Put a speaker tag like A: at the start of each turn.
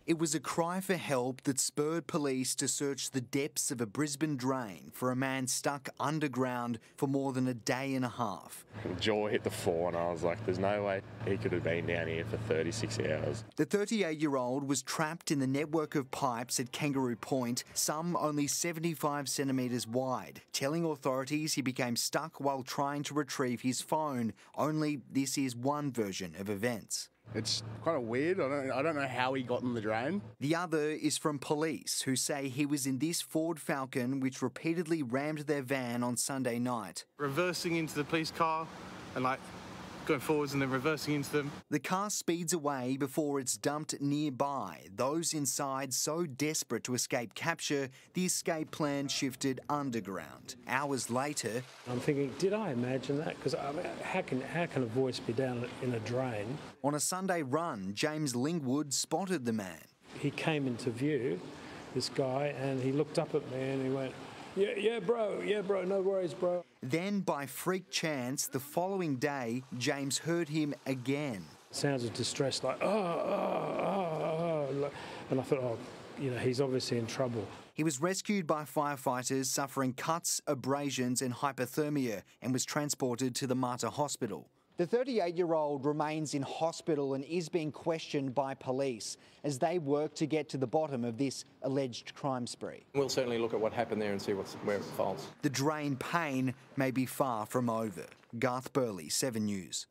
A: It was a cry for help that spurred police to search the depths of a Brisbane drain for a man stuck underground for more than a day and a half.
B: Jaw hit the floor and I was like, there's no way he could have been down here for 36 hours.
A: The 38-year-old was trapped in the network of pipes at Kangaroo Point, some only 75 centimetres wide, telling authorities he became stuck while trying to retrieve his phone. Only this is one version of events.
C: It's kind of weird. I don't know how he got in the drain.
A: The other is from police, who say he was in this Ford Falcon which repeatedly rammed their van on Sunday night.
D: Reversing into the police car and going forwards and then reversing into them.
A: The car speeds away before it's dumped nearby. Those inside so desperate to escape capture, the escape plan shifted underground. Hours later,
E: I'm thinking, did I imagine that? Because how can a voice be down in a drain?
A: On a Sunday run, James Lingwood spotted the man.
E: He came into view, this guy, and he looked up at me and he went, yeah, bro, no worries, bro.
A: Then, by freak chance, the following day, James heard him again.
E: Sounds of distress, like, oh. And I thought, he's obviously in trouble.
A: He was rescued by firefighters suffering cuts, abrasions and hypothermia and was transported to the Mater Hospital. The 38-year-old remains in hospital and is being questioned by police as they work to get to the bottom of this alleged crime spree.
F: We'll certainly look at what happened there and see where it falls.
A: The drain pain may be far from over. Garth Burley, 7 News.